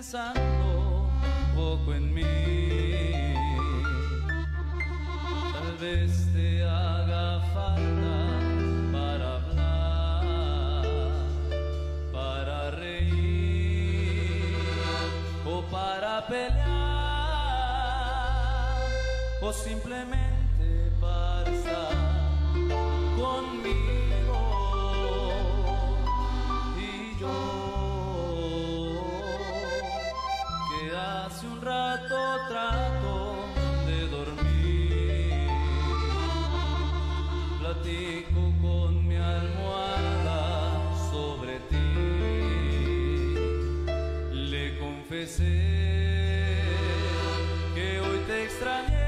pensando un poco en mí. Tal vez te haga falta para hablar, para reír o para pelear, o simplemente para estar conmigo. Y yo, que hace un rato trato de dormir, platico con mi almohada sobre ti. Le confesé que hoy te extrañé,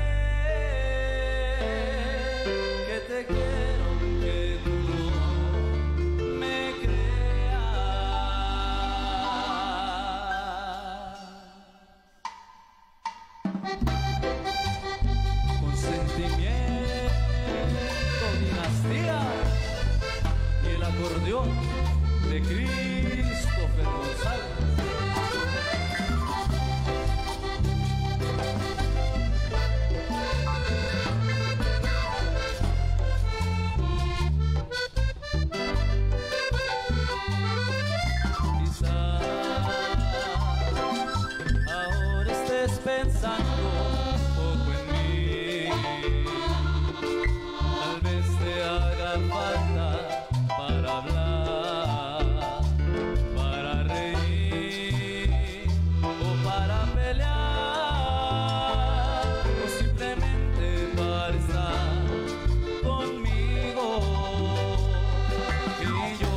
que te quiero, que tú no me creas. Consentimiento, dinastía y el acordeón de Christopher González. Pensando un poco en mí, tal vez te haga falta para hablar, para reír o para pelear, o simplemente para estar conmigo. Y yo,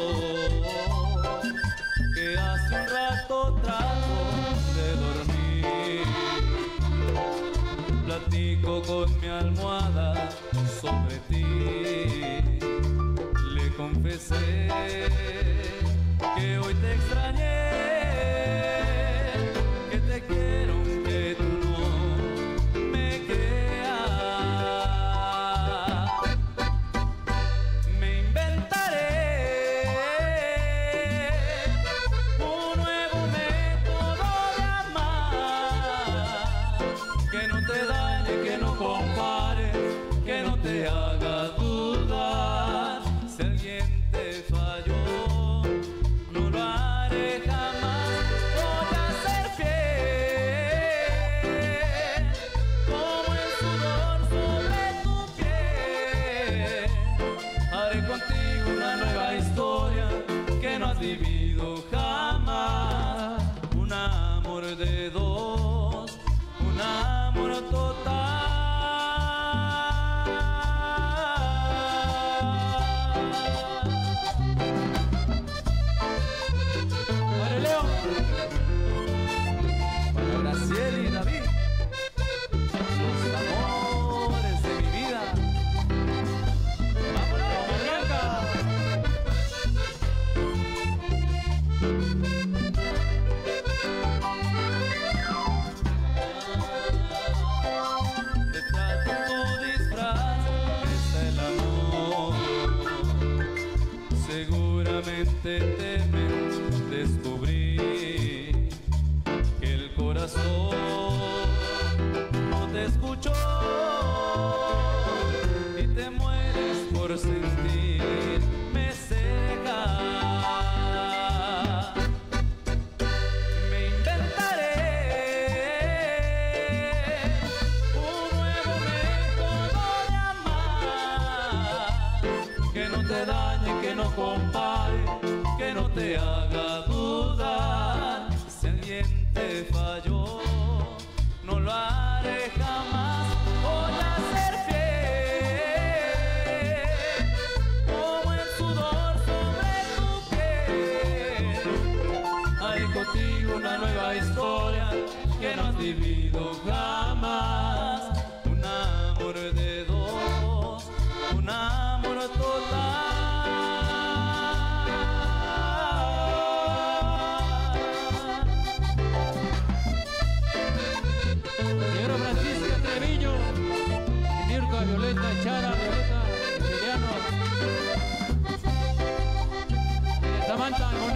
que hace un rato trato de dormir, platico con mi almohada sobre ti. Le confesé que hoy te extrañé, que te quiero aunque tú no me creas. Me inventaré un nuevo método de amar, que no te dañe, que no compare, que no te haga dudar. Si alguien te falló, no lo haré jamás. Voy a ser fiel, como el sudor sobre tu piel. Haré contigo una nueva historia que no has vivido jamás. Un amor de dos, un amor total. Para Leo, para Graciela y David, los amores de mi vida. ¡Vámonos, Bianca! Detrás de tu disfraz está el amor. Seguramente temen descubrir que el corazón no te escuchó y te mueres por sentirme cerca. Me inventaré un nuevo método de amar, que no te dañe, que no compare, que no te haga dudar. Si alguien te falló, no lo haré jamás. Voy a ser fiel, como el sudor sobre tu piel. Haré contigo una nueva historia que no has vivido jamás. Un amor de dos, un amor total. Señora Francisca Treviño, Mirka, Violeta, Chara, Violeta, Emiliano, Samantha,